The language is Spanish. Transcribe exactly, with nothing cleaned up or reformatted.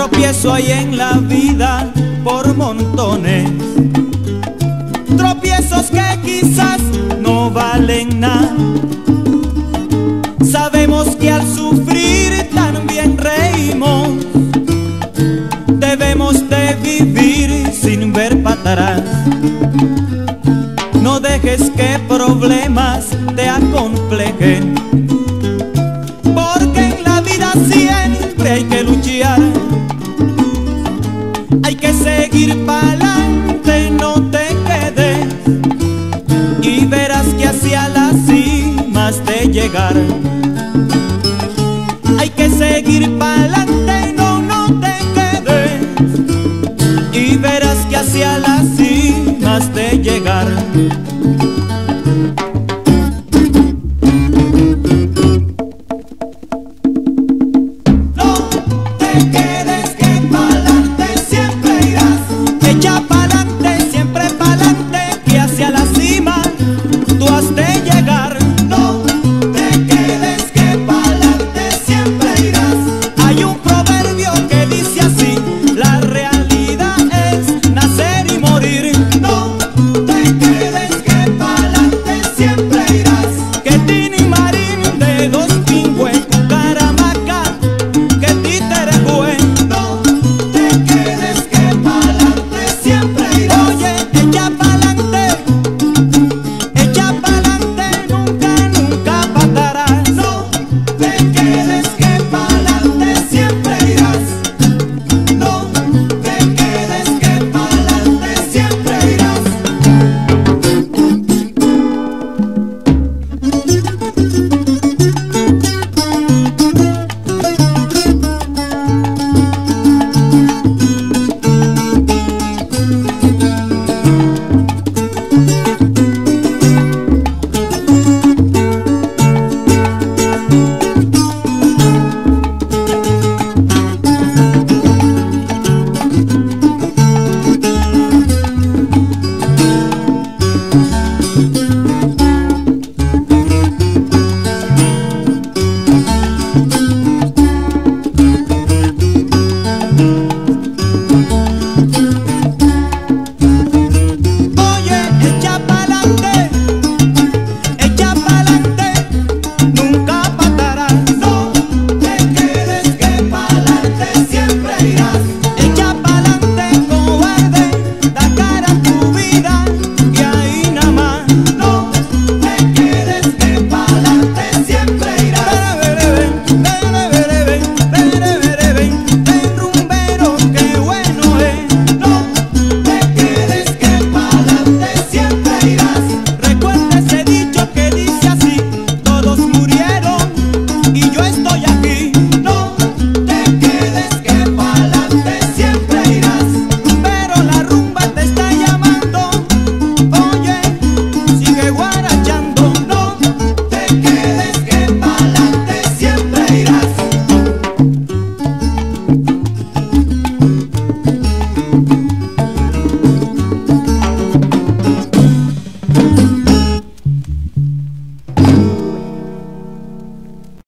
Tropiezo hay en la vida por montones, tropiezos que quizás no valen nada. Sabemos que al sufrir también reímos, debemos de vivir sin ver para atrás. No dejes que problemas te acomplejen, porque en la vida siempre hay que luchar. Hay que seguir pa'lante, no te quedes, y verás que hacia la cima has de llegar. Hay que seguir pa'lante, no, no te quedes, y verás que hacia la cima has de llegar. Echa pa'lante, siempre pa'lante, que hacia la cima tú has de llegar. No te quedes, que pa'lante siempre irás. Hay un proverbio que dice así: la realidad es nacer y morir. No te quedes, que pa'lante siempre irás. Que Tini Marín de dos pingües, Cucaramaca, que títere jue. No te quedes, que pa'lante siempre irás. Oye, echa pa'lante, echa pa'lante, nunca, nunca patarás. No te quedes, que pa'lante siempre irás. No te quedes, que pa'lante siempre irás. Oye, echa pa'lante, echa pa'lante, nunca patarás. No te quedes, que pa'lante siempre irás. Echa pa'lante, cobarde, da cara a tu vida, y ahí nada más. No te quedes, que pa'lante siempre irás. Bere, bere, bere, bere, bere, bere, bere, ven rumbero, qué bueno es. No te quedes, que pa'lante siempre irás. Recuerda ese dicho que dice así: todos murieron y yo estoy